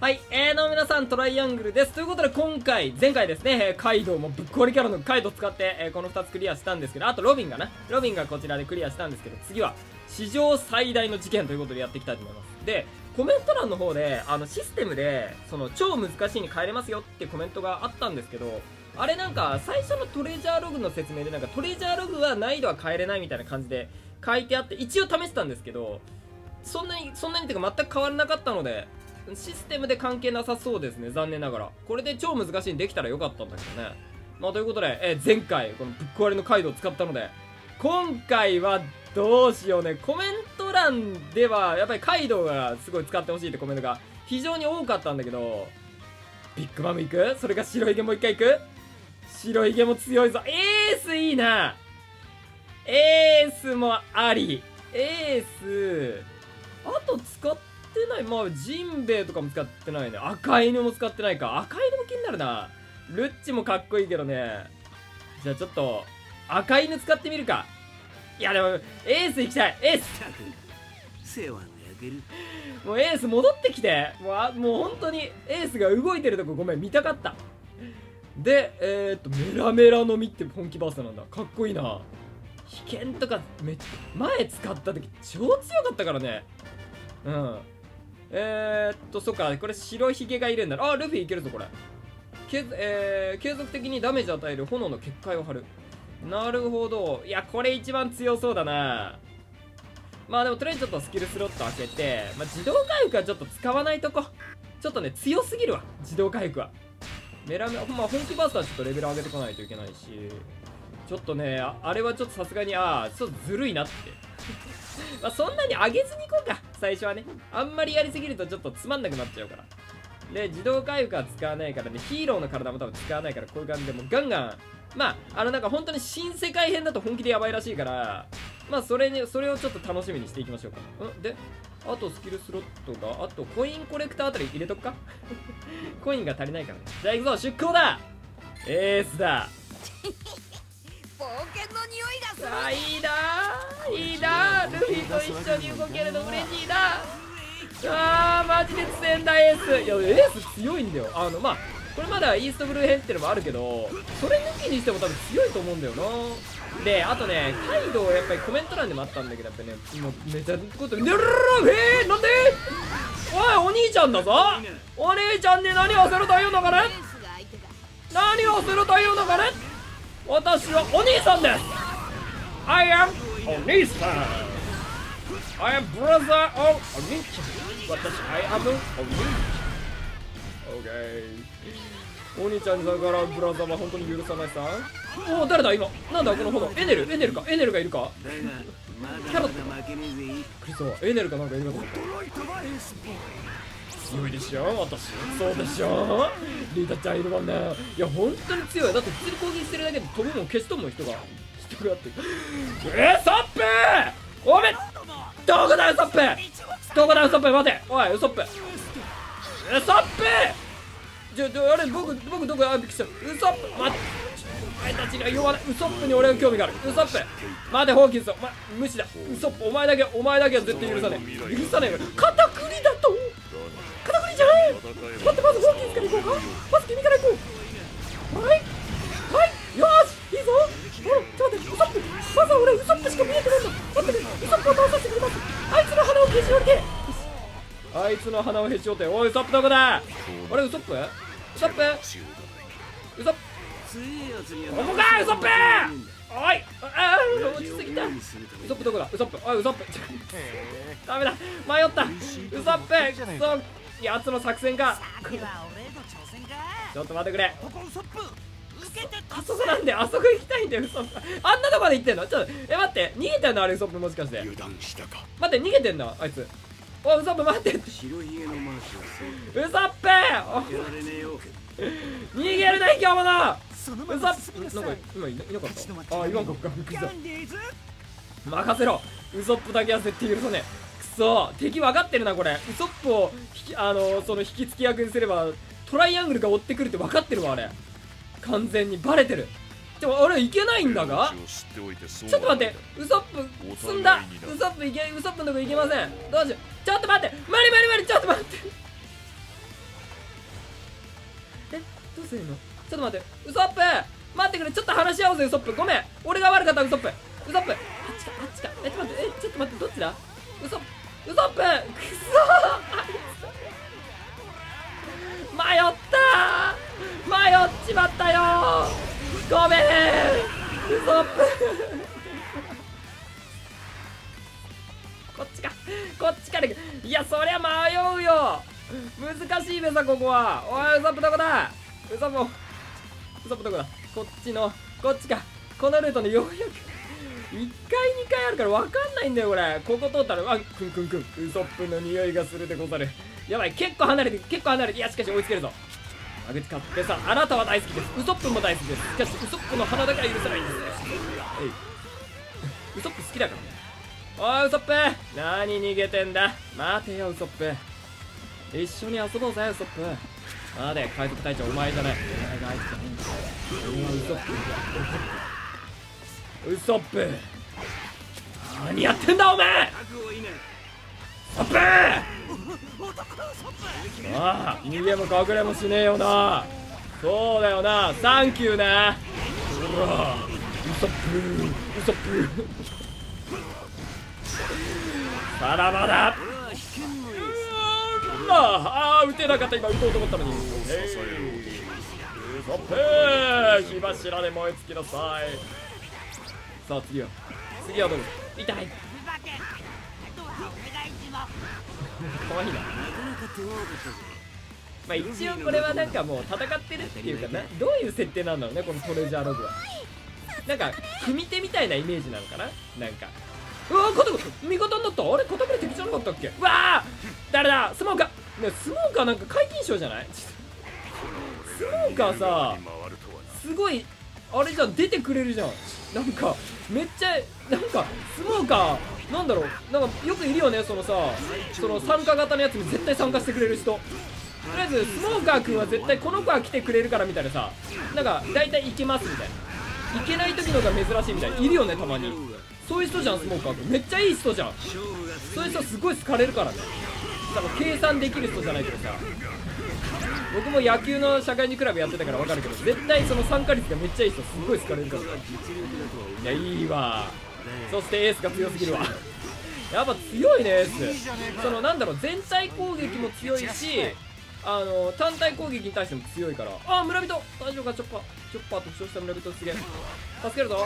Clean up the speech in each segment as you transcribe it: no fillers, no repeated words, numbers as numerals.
はい、どうも皆さん、トライアングルです。ということで前回ですね、カイドウもぶっ壊れキャラのカイドウ使って、この2つクリアしたんですけど、あとロビンがこちらでクリアしたんですけど、次は史上最大の事件ということでやっていきたいと思います。で、コメント欄の方で、システムで、超難しいに変えれますよってコメントがあったんですけど、あれなんか、最初のトレジャーログの説明で、トレジャーログは難易度は変えれないみたいな感じで書いてあって、一応試したんですけど、そんなにっていうか全く変わらなかったので、システムで関係なさそうですね、残念ながら。これで超難しいにできたらよかったんだけどね。まあということで、前回このぶっ壊れのカイドウを使ったので、今回はどうしようね。コメント欄ではやっぱりカイドウがすごい使ってほしいってコメントが非常に多かったんだけど、ビッグマム行く？それか白ひげもう一回行く？白ひげも強いぞ。エースいいな。エースもあり。エースあと使ってない。まあジンベエとかも使ってないね。赤犬も使ってないか。赤犬も気になるな。ルッチもかっこいいけどね。じゃあちょっと赤犬使ってみるか。いやでもエース行きたい。エースもうエース戻ってきて。もう本当にエースが動いてるとこごめん見たかった。でメラメラの実って本気バーストなんだ。かっこいいな。危険とか前使った時超強かったからね。うん。そっか、これ白ひげがいるんだ。あ、ルフィいけるぞ、これ。継続的にダメージ与える炎の結界を張る。なるほど。いや、これ一番強そうだな。まあでも、とりあえずちょっとスキルスロット開けて、まあ自動回復はちょっと使わないとこ。ちょっとね、強すぎるわ、自動回復は。まあ本気バーストはちょっとレベル上げてこないといけないし、ちょっとね、あれはちょっとさすがに、ちょっとずるいなって。まあそんなに上げずにいこうか、最初はね。あんまりやりすぎるとちょっとつまんなくなっちゃうから。で、自動回復は使わないからね、ヒーローの体も多分使わないから、こういう感じでもうガンガン、まあ、なんか本当に新世界編だと本気でやばいらしいから、まあそれをちょっと楽しみにしていきましょうか。で、あとスキルスロットが、あとコインコレクターあたり入れとくかコインが足りないからね。じゃあ行くぞ、出航だ。エースだ。 冒険の匂いがする。 いいないいな。ルフィと一緒に動けるの嬉しいな。マジで強いんだエース。いやエース強いんだよ。まあこれまだイーストブルー編ってのもあるけど、それ抜きにしても多分強いと思うんだよな。で、あとね、カイドウやっぱりコメント欄でもあったんだけど、やっぱね、もうめちゃことなんでおい、お兄ちゃんだぞ。お兄ちゃんに何をするというのかね。何をするというのかね。私はお兄さんです。 I am お兄さん。 I am brother of お兄ちゃん。私 I am お兄ちゃん。 OK。 お兄ちゃんにだからブラザーは本当に許さないさ。おお、誰だ今。なんだこの炎。エネルがいるか。キャロットクリストエネルかなんかいるかと思った。強いでしょ私。そうでしょリータちゃんいるもんね。いや本当に強い。だって普通に攻撃してるだけで飛ぶもん消し飛ぶもん人がってサップー。おめどこだよサップー。どこだよサップー。待ておいウソップ。サップー。あれ僕どこ。びっくりした。ウソップ待って。お前たちには弱ない。ウソップに俺が興味がある。ウソップ待てホーキンス。お前無視だ。ウソップお前だけは絶対許さねえ。許さねえよ。カタクリだと。カタクリじゃない。待って、まずホーキンスから行こうか。まず君から行こう。はいよーしいいぞ。ちょっと待ってウソップ。まずは俺ウソップしか見えてないんだ。待ってね、ウソップを倒させてくれます。あいつの鼻を消し折りて。あいつの鼻をへし折って。おいウソップどこだ。あれウソップここかウソップ。おい落ちすぎた。ウソップどこだ。ウソップおいウソップダメだ迷った。ウソップそうやつの作戦か。ちょっと待ってくれ。あそこなんであそこ行きたいんだよウソップ。あんなとこまで行ってんの。ちょっと待って逃げてんのあれウソップもしかして。待って逃げてんのあいつ。おいウソップ待って。ウソップ逃げるな生き物。ウソップなんか今いなかった。今こっか。びっくりした。任せろ。ウソップだけは絶対許さねえ。くそ敵分かってるなこれ。ウソップをその引き付け役にすればトライアングルが追ってくるって分かってるわあれ。完全にバレてる。でもあれいけないんだが。ちょっと待って、ウソップ積んだ。ウソップのとこいけません。どうしよう。ちょっと待って無理ちょっと待ってせいの。ちょっと待って、ウソップ待ってくれ、ちょっと話し合おうぜ、ウソップ。ごめん、俺が悪かった、ウソップ。ウソップ、あっちか、あっちか。ちょっと待って、ちょっと待って、どっちだ。ウソップ、くそー迷っちまったよー。ごめん、ウソップこっちから行く。いや、そりゃ迷うよ。難しいべさ、ここは。おい、ウソップどこだ。ウソップどこだ。こっちか。このルートのようやく1回2回あるから分かんないんだよ、これ。ここ通ったら、あ、クンウソップの匂いがするでござる。やばい、結構離れて。いや、しかし追いつけるぞ。間口かってさ、あなたは大好きです。ウソップも大好きです。しかしウソップの鼻だけは許せないんですね。ウソップ好きだからね。おい、ウソップ、何逃げてんだ。待てよ、ウソップ。一緒に遊ぼうぜ、ウソップ。待て、海賊隊長、お前じゃない。お前があいつじゃないんだ。俺はウソップ。ウソップ、何やってんだお前。ウソップ、ああ、逃げも隠れもしねえよな。そうだよな、サンキューな。ほら、ウソップさらばだ。ああ、撃てなかった。今撃とうと思ったのに。ウソップ、火柱で燃え尽きなさい。さあ、次はどこ。痛い。かわいいな。まあ一応これはなんかもう戦ってるっていうかな、どういう設定なんだろうね、このトレジャーログは。なんか組手みたいなイメージなのかな。なんか、うわー、味方になった。あれ、片目敵じゃなかったっけ。うわー、誰だ。スモーカーね。スモーカーなんか皆勤賞じゃない。スモーカーさ、すごいあれじゃん、出てくれるじゃん。なんかめっちゃ、なんかスモーカーなんだろう、なんかよくいるよね、そのさ、その参加型のやつに絶対参加してくれる人。とりあえずスモーカー君は絶対この子は来てくれるからみたいなさ、なんか大体いけますみたいな、いけない時のが珍しいみたいな、いるよね、たまに。そういう人じゃん、スモーカー君。めっちゃいい人じゃん。そういう人すごい好かれるからね。多分計算できる人じゃないけどさ、僕も野球の社会人クラブやってたから分かるけど、絶対その参加率がめっちゃいい人すごい好かれるから。いや、いいわ。そしてエースが強すぎるわ。やっぱ強いね、エース。そのなんだろう、全体攻撃も強いし、単体攻撃に対しても強いから。あ、村人大丈夫か。チョッパーと負傷した村人、すげえ助けるぞ。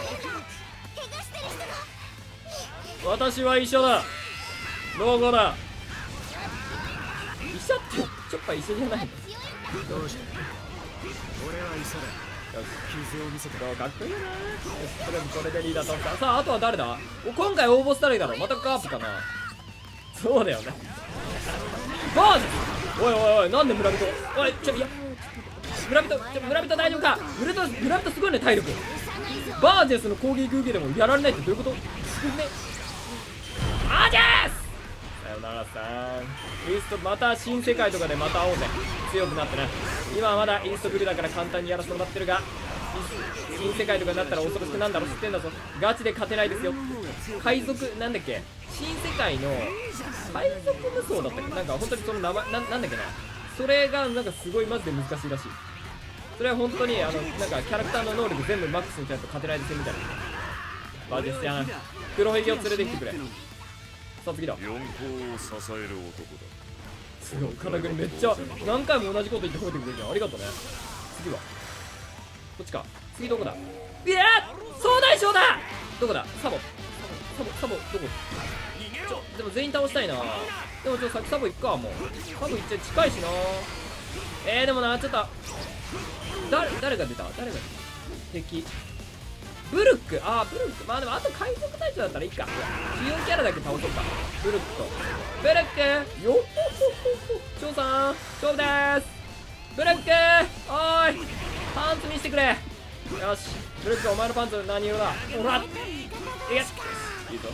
私は医者だ。どこだ。医者ってチョッパー医者じゃないの。 どうした。俺は医者だ。傷を見せて。 かっこいいな。とりあえずこれでリーダー取った。さあ、あとは誰だ。今回応募したらいいだろう。またカープかな。そうだよね。バージおいおいおい、なんで村人。おい、いや村人大丈夫か。村人すごいね、体力。バージェスの攻撃受けてもやられないってどういうこと。すごいね。バージェスさよならさん。イーストまた新世界とかでまた会おうぜ。強くなってな。今はまだイーストブルだから簡単にやらせてもらってるが、新世界とかになったら恐ろしくなんだろう。知ってんだぞ。ガチで勝てないですよ。海賊なんだっけ、新世界の海賊無双だったっけ。なんか本当にその名前なんだっけな。それがなんかすごいマジで難しいらしい。それは本当になんかキャラクターの能力全部マックスにちゃんと勝てないですよみたいな。バージェスちゃん、黒ひげを連れてきてくれ。さあ次だ。 四皇を支える男だ。 すごい、金栗めっちゃ何回も同じこと言って褒めてくれるじゃん。ありがとうね。次はこっちか。次どこだ。いやー、総大将だ。どこだ。サボどこ。でも全員倒したいな。でも先サボ行くか。もうサボ行っちゃ近いしな。でもな、ちょっと誰が出た敵。ブルック。ブルック。まあでもあと海賊隊長だったらいいか。主要キャラだけ倒そうか。ブルックよっほほほほ。長さん勝負でーす。ブルックおーい、パンツ見せてくれ。よし、ブルックお前のパンツ何色だ。ほらいけ、いいぞ。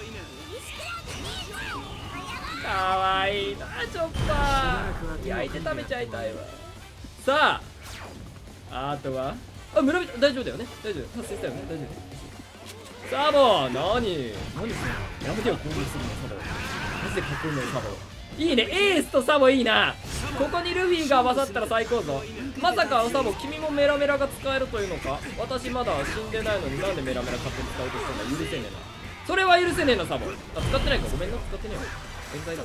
かわいいなチョッパー。焼いて食べちゃいたいわ。さあ、あとは村人大丈夫だよね。大丈夫、達成したよね。大丈夫。サボ何するの。やめてよ、攻撃するのサボ。マジでかっこいいのよサボ。 いいね、エースとサボいいな。ここにルフィが合わさったら最高ぞ。まさかサボ、君もメラメラが使えるというのか。私まだ死んでないのになんでメラメラ勝手に使おうとしてんだ。許せねえな。それは許せねえな、サボ。あ、使ってないか、ごめんな、使ってねえよ。冤罪だ。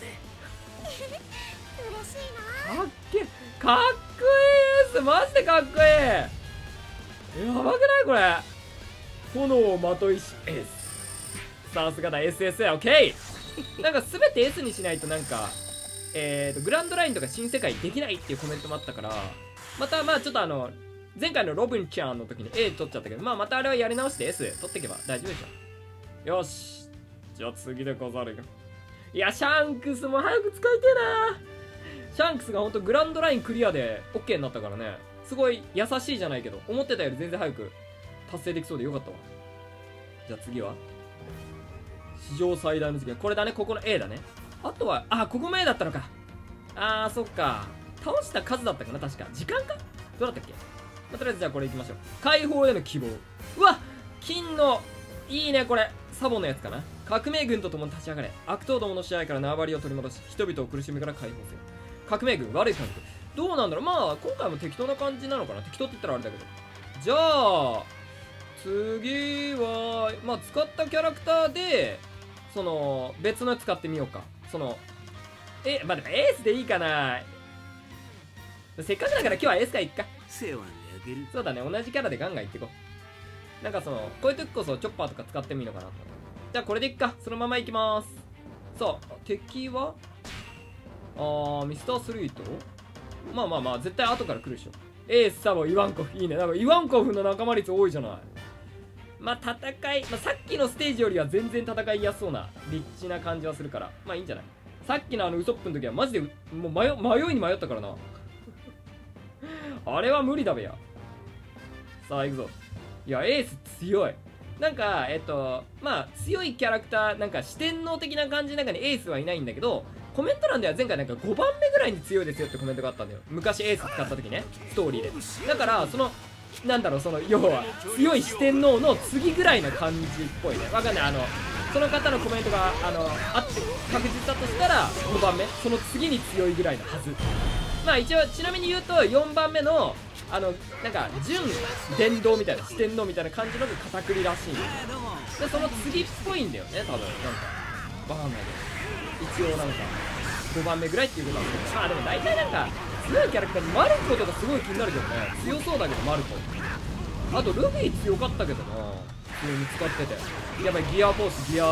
嬉しいな。 かっけえ、かっこいいです。マジでかっこいい。やばくないこれ。炎をまといしエース。さすがだ SSA。 オッケー。なんか全て S にしないとなんかグランドラインとか新世界できないっていうコメントもあったから、またまあちょっと前回のロビンちゃんの時に A 取っちゃったけど、まあまたあれはやり直して S 取っていけば大丈夫でしょ。よし、じゃあ次でござるよ。いや、シャンクスも早く使いてえな。シャンクスがほんとグランドラインクリアで OK になったからね、すごい優しいじゃないけど、思ってたより全然早く達成できそうでよかったわ。じゃあ次は史上最大の事件、これだね。ここの A だね。あとはここも A だったのか。そっか、倒した数だったかな。確か時間かどうだったっけ。とりあえずじゃあこれいきましょう。解放への希望。うわ、金のいいね。これサボのやつかな。革命軍と共に立ち上がれ。悪党どもの支配から縄張りを取り戻し、人々を苦しみから解放せよ。革命軍悪い感覚。どうなんだろう。まあ今回も適当な感じなのかな。適当って言ったらあれだけど。じゃあ次はまあ使ったキャラクターでその別のやつ使ってみようか。そのまあでもエースでいいかな。せっかくだから今日はエースからいっか。 世話にあげる。 そうだね、同じキャラでガンガンいってこう。なんかこういう時こそチョッパーとか使ってもいいのかなと。じゃあこれでいっか。そのままいきます。さあ敵はミスタースリート。まあまあまあ絶対後から来るでしょ。エースサボイワンコフ。いいね。なんかイワンコフの仲間率多いじゃない。まあ戦い、さっきのステージよりは全然戦いやすそうなリッチな感じはするから、まあいいんじゃない。さっきのウソップの時はマジでもう迷いに迷ったからな。あれは無理だべや。さあ行くぞ。いやエース強い。なんかまあ強いキャラクター、なんか四天王的な感じの中にエースはいないんだけど、コメント欄では前回なんか5番目ぐらいに強いですよってコメントがあったんだよ。昔エース使った時ね、ストーリーで。だからなんだろう、要は強い四天王の次ぐらいな感じっぽいね。わかんない。その方のコメントがあって確実だとしたら5番目、その次に強いぐらいのはず。まあ一応ちなみに言うと4番目のなんか準伝道みたいな四天王みたいな感じのが片栗らしいんで、その次っぽいんだよね多分。なんかわかんないけど一応なんか5番目ぐらいっていうことなんですけど、まあでも大体なんか強いキャラクターにマルコとかすごい気になるけどね。強そうだけどマルコ。あとルフィ強かったけどな、普通に使ってて。やばい、ギアフォース、ギア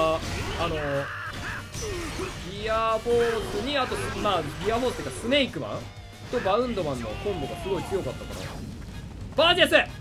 フォースに、あとまあギアフォースっていうかスネークマンとバウンドマンのコンボがすごい強かったから。バージェス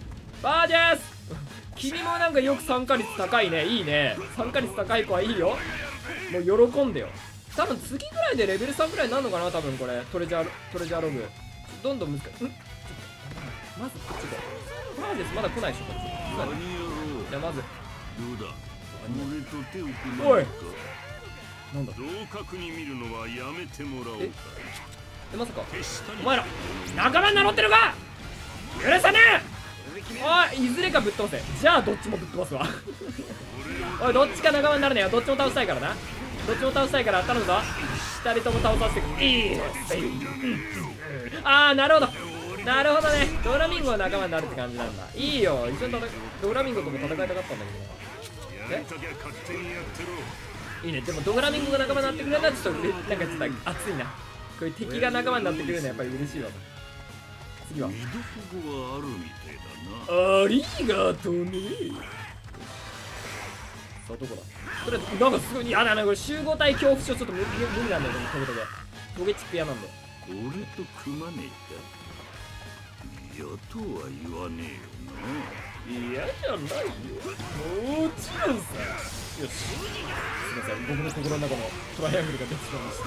君もなんかよく参加率高いね。いいね、参加率高い子はいいよ。もう喜んでよ。多分次ぐらいでレベル3ぐらいになるのかな多分。これトレジャーログどんどん難しい。まずこっちでバージェスまだ来ないでしょこっち。じゃあまずどうだ、俺と手を組まおいないか。 なんだ同格に見るのはやめてもらおうか。 まさか手下にお前ら仲間に名乗ってるか。許さねえ。おい、いずれかぶっ飛ばせ。じゃあどっちもぶっ飛ばすわ。おい、どっちか仲間になるねよ。どっちも倒したいからな。どっちも倒したいから頼むぞ。2人とも倒させてくれ。いいなるほどなるほどね。ドラミンゴは仲間になるって感じなんだ。いいよ、一緒にドラミンゴとも戦いたかったんだけど。 やりたきゃ勝手にやってろ。 いいね。でもドラミンゴが仲間になってくれるのはちょっとなんかちょっと熱いな。こういう敵が仲間になってくれるのはやっぱり嬉しいわ。次は見どころがあるみたいだな。 ありがとうね。さあどこだ。それなんかすごいやだなこれ。集合体恐怖症ちょっと無理なんだよ。トゲチック嫌なんだよ。 俺と組まねえか。嫌とは言わねえよな。 嫌じゃないよ、もちろんさ。よし、すいません、僕の心の中のトライアングルが出てしまいました。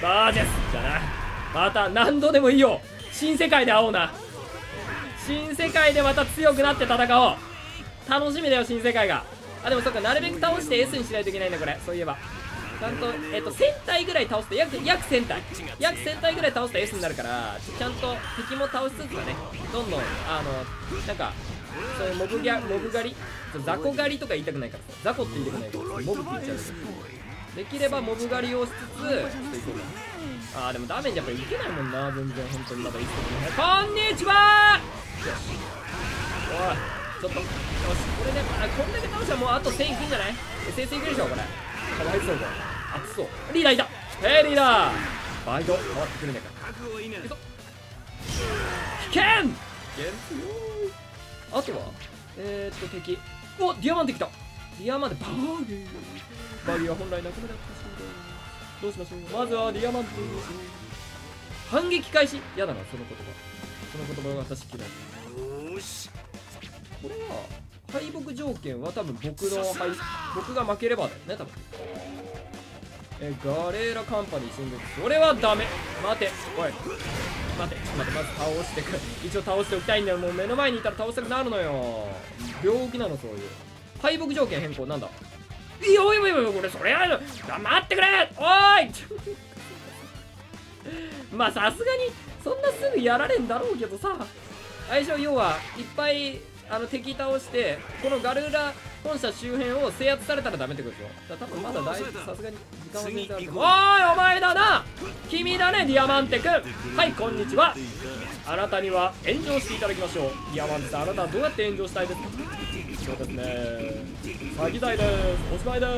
バージェスじゃな。また何度でもいいよ。新世界で会おうな。新世界でまた強くなって戦おう。楽しみだよ新世界が。でもそっか、なるべく倒して S にしないといけないんだこれ。そういえばちゃんと1000体ぐらい倒して約1000体ぐらい倒して S になるから、ちゃんと敵も倒しつつだね。どんどんなんかそういうモブ狩り、雑魚狩りとか言いたくないからさ、雑魚って言いたくないからモブって言っちゃうけど、 できればモブ狩りをしつつちょっと行こうか。でもダメージやっぱいけないもんな、全然。本当にまだいつもね。こんにちはー。よし、おいちょっとよし、これね、こんだけ倒したらもうあと1000いくんじゃない？ SS いくでしょこれ。かわいそうこれ。熱そう。リーダーいた。リーダーバイト回ってくるねか。いくぞ。危険あとは敵。お、ディアマンテ来た。ディアマンテバギーは本来なくなってしまう。どうしましょう。まずはディアマンテ反撃開始。やだなその言葉が私嫌い。これは敗北条件は多分僕が負ければだよね多分。ガレーラカンパニー進撃。それはダメ。待ておい待てまず倒してくれ。一応倒しておきたいんだよ。もう目の前にいたら倒したくなるのよ。病気なのそういう。敗北条件変更なんだ。おいこれそれやる。待ってくれおいまあさすがにそんなすぐやられんだろうけどさ。相性要はいっぱい敵倒してこのガルーラ本社周辺を制圧されたらダメってことでしょ。だから多分まださすがに時間は全然ある。おいお前だな、君だねディアマンテ君。はいこんにちは。あなたには炎上していただきましょう。ディアマンテさん、あなたはどうやって炎上したいですか？そうですね、詐欺罪です。おしまいです。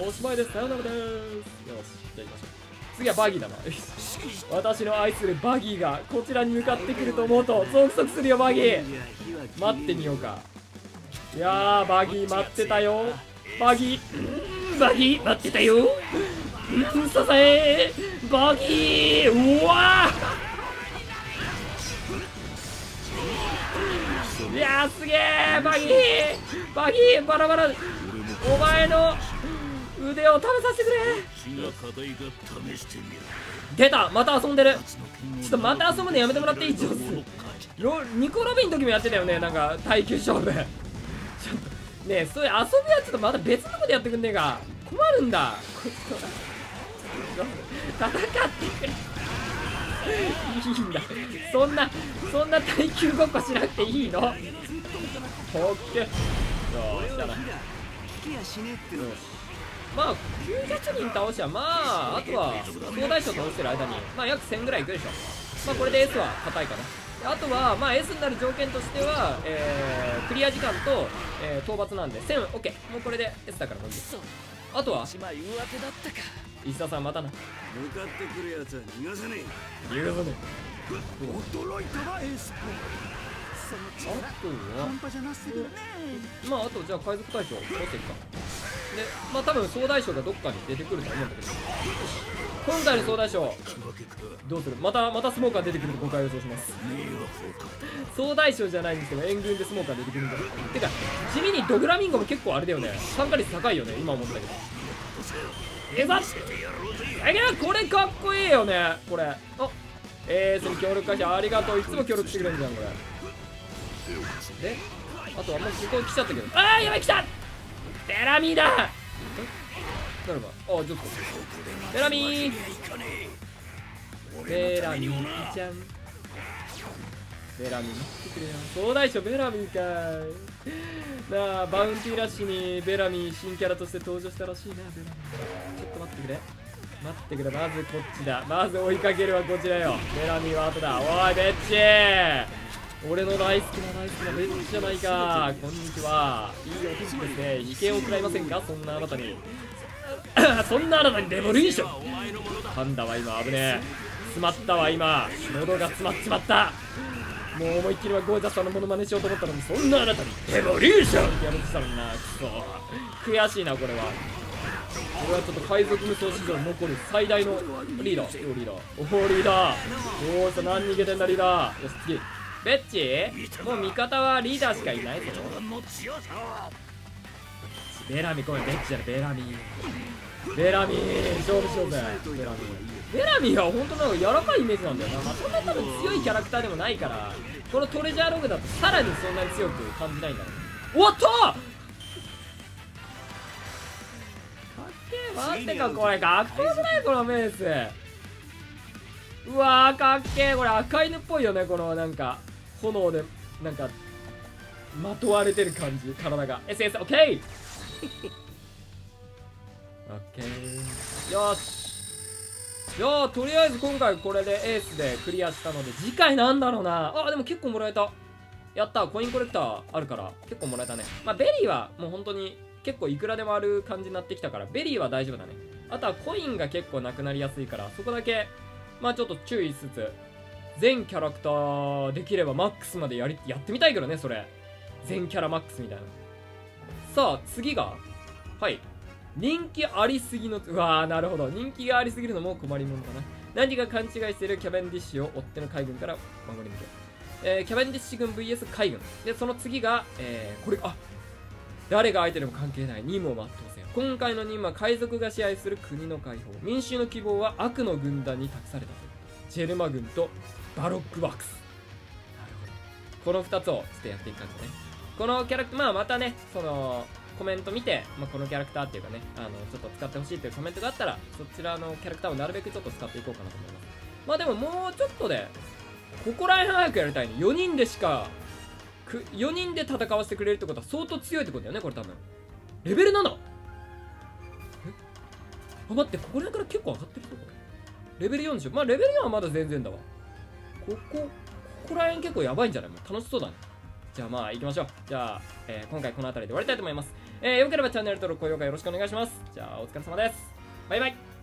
おしまいです。さよならです。よし、じゃあ行きましょう。次はバギーだな。私の愛するバギーがこちらに向かってくると思うとゾクゾクするよ。バギー待ってみようか。いやーバギー待ってたよ。バギー待ってたよ。支えバギー。うわー、いやーすげー。バギーバラバラ。お前の腕を食べさせてくれ。出た、また遊んでる。ちょっとまた遊ぶのやめてもらっていい？上手。ニコロビンの時もやってたよね、なんか耐久勝負。ちょっとねえ、そういう遊ぶやつとまた別のことやってくんねえか。困るんだ。戦ってくれ。いいんだ。そんな耐久ごっこしなくていいの？オッケー。よしだな。まあ900人倒しはあとは総大将倒してる間に約1000ぐらいいくでしょ。これで S は硬いかな。あとはS になる条件としては、クリア時間と、討伐なんで 1000OK。 もうこれで S だから伸びる。あとは石田さんまたな。 向かってくるやつは逃がさねえ。 許さねえ。 驚いたなエース。 あとはあとじゃあ海賊大将取っていくか。で多分総大将がどっかに出てくると思うんだけど、今回の総大将どうする？またスモーカー出てくると今回予想します。総大将じゃないんですけど援軍でスモーカー出てくるんだ。てか地味にドグラミンゴも結構あれだよね、参加率高いよね今思ったけど。これかっこいいよねこれ。その協力会社ありがとう。いつも協力してくれるじゃんこれ。であとはもうここ来ちゃったけど、やばい来た。ベラミーだ。誰だ？ちょっとベラミーちゃん。ベラミー来てくれよ。総大将ベラミーかいなあ。バウンティーラッシュにベラミー新キャラとして登場したらしいな。ベラミーちょっと待ってくれ。まずこっちだ。まず追いかけるはこちらよ。ベラミーは後だ。おいベッチー、俺の大好きなベッチじゃないか。こんにちは。いいお天気ですね。意見を食らいませんか？そんなあなたにレボリューション。パンダは今危ねえ。詰まったわ今。喉が詰まっちまった。もう思いっきりはゴージャスさんのモノマネしようと思ったのに、そんなあなたにレボリューションってやろうとしたのにな。悔しいなこれは。これはちょっと海賊無双史上残る最大のリーダー。リーダー。おおさ、何逃げてんだリーダー。よし次ベッチ。もう味方はリーダーしかいないぞ。ベラミー、ごめんベッチじゃないベラミー勝負しようぜ。ベラミーは本当なんか柔らかいイメージなんだよな。そんな多分強いキャラクターでもないから、このトレジャーログだとさらにそんなに強く感じないんだろう。おっとかっけえ。待ってかこれかっこよくないこのメース。うわーかっけえ。これ赤犬っぽいよね。このなんか炎でなんかまとわれてる感じ、体が。SS、オッケー。 オッケー。よし。いやー、とりあえず今回これでエースでクリアしたので、次回なんだろうな。あ、でも結構もらえた。やった、コインコレクターあるから結構もらえたね。まあベリーはもう本当に結構いくらでもある感じになってきたから、ベリーは大丈夫だね。あとはコインが結構なくなりやすいから、そこだけまあちょっと注意しつつ、全キャラクターできればマックスまでやってみたいけどね、それ。全キャラマックスみたいな。さあ次が、はい、人気ありすぎの、うわー、なるほど、人気がありすぎるのも困りものかな。何か勘違いしているキャベンディッシュを追っ手の海軍から守り抜け。キャベンディッシュ軍 VS 海軍で、その次が、これ、あ、誰が相手でも関係ない任務を全うせよ。今回の任務は海賊が支配する国の解放。民衆の希望は悪の軍団に託されたと。ジェルマ軍とバロックワークス。なるほど、この2つをちょっとやっていく感じね。このキャラクター、まあまたね、そのコメント見て、まあ、このキャラクターっていうかね、ちょっと使ってほしいというコメントがあったら、そちらのキャラクターをなるべくちょっと使っていこうかなと思います。まあでももうちょっとで、ここら辺早くやりたいね。4人でしか、4人で戦わせてくれるってことは相当強いってことだよね、これ多分。レベル 7？ あ、待って、ここら辺から結構上がってるぞ、これ。レベル4でしょ。まあレベル4はまだ全然だわ。ここら辺結構やばいんじゃない？もう楽しそうだね。じゃあまあ行きましょう。じゃあ、今回この辺りで終わりたいと思います。よければチャンネル登録、高評価よろしくお願いします。じゃあお疲れ様です。バイバイ。